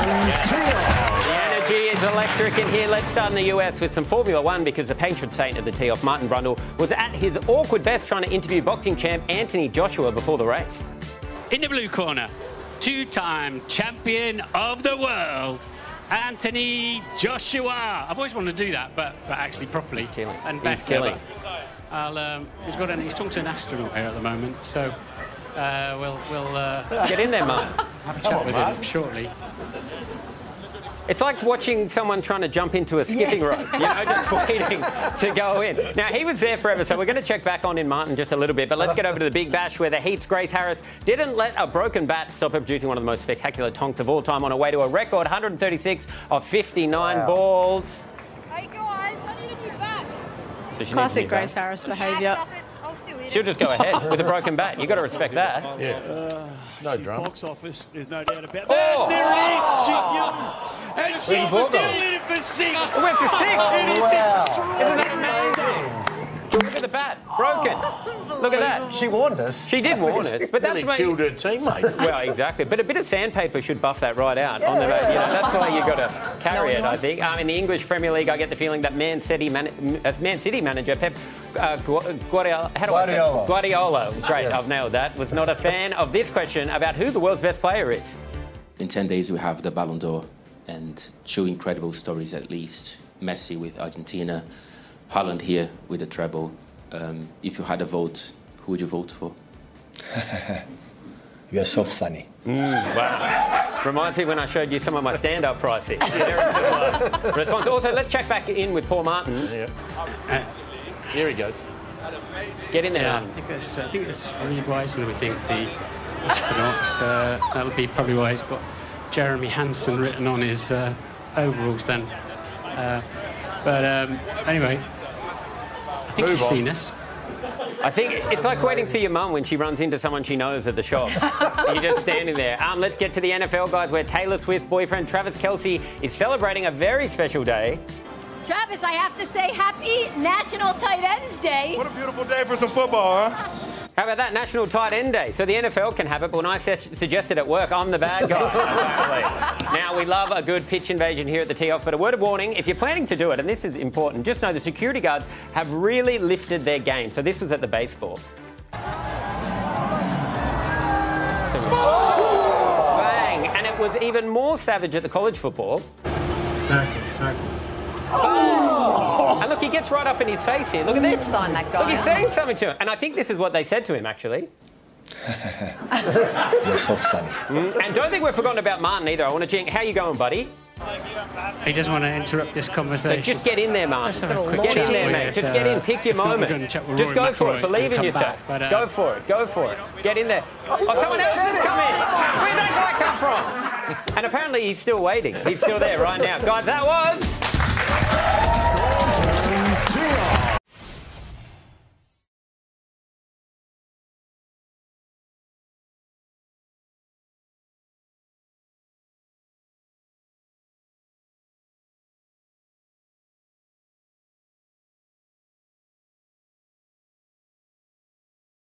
The energy is electric in here. Let's start in the US with some Formula One because the patron saint of the tee-off, Martin Brundle, was at his awkward best trying to interview boxing champ Anthony Joshua before the race. In the blue corner, two-time champion of the world, Anthony Joshua. I've always wanted to do that, but actually properly. He's killing. And He's killing. He's talking to an astronaut here at the moment, so we'll Get in there, Martin. have a chat with him shortly. It's like watching someone trying to jump into a skipping rope, you know, just waiting to go in. Now, he was there forever, so we're going to check back on in Martin just a little bit, but let's get over to the Big Bash where the Heat's Grace Harris didn't let a broken bat stop her producing one of the most spectacular tonks of all time on her way to a record 136 of 59 balls. Hey guys, I need a new bat. So she Classic needs a new Grace bat. Harris behaviour. I'll still hit She'll just go ahead with a broken bat. You've got to respect that. Yeah. No drama. Box office, there's no doubt about that. Oh! There it is! And she's still in for six. It went for six. It is extraordinary. Look at the bat, broken. Look at that. She warned us. She did warn us, but that's Nearly killed her teammate. Well, exactly. But a bit of sandpaper should buff that right out on the bat. You know, that's the way you've got to carry it, I think. In the English Premier League, I get the feeling that Man City manager Pep Guardiola. Great, Yes. I've nailed that. Was not a fan of this question about who the world's best player is. In 10 days, we have the Ballon d'Or and two incredible stories at least. Messi with Argentina, Haaland here with the treble. If you had a vote, who would you vote for? You are so funny. Wow. Reminds me when I showed you some of my stand-up pricing. Very similar response. Also, let's check back in with Paul Martin. Yeah. Here he goes. Get in there, Yeah, I Martin. think that's really wise when we think the astronauts. That'll be probably why he's got Jeremy Hansen written on his overalls then. Anyway, I think you've seen us. I think it's like waiting for your mum when she runs into someone she knows at the shops. You're just standing there. Let's get to the NFL, guys, where Taylor Swift's boyfriend, Travis Kelce, is celebrating a very special day. Travis, I have to say happy National Tight Ends Day. What a beautiful day for some football, huh? How about that, National Tight End Day? So the NFL can have it, but when I suggested at work, I'm the bad guy. Apparently. Now, we love a good pitch invasion here at the tee-off, but a word of warning, if you're planning to do it, and this is important, just know the security guards have really lifted their game. So this was at the baseball. Bang! And it was even more savage at the college football. Oh! And look, he gets right up in his face here. Look at this. Sign that guy. Look, he's saying something to him. And I think this is what they said to him, actually. You're so funny. And don't think we've forgotten about Martin either. I want to check. How you going, buddy? He doesn't want to interrupt this So conversation. just get in there, Martin. Let's have a quick Get chat in there, with, mate. Just get in. Pick your if not, we're moment. going to chat with Just Rory go for it. McIlroy Believe and in come yourself. back, but, Go for it. Go for it. Get in there. Oh, someone else has come in. Where'd that guy come from? And apparently he's still waiting. He's still there right now. Guys, that was...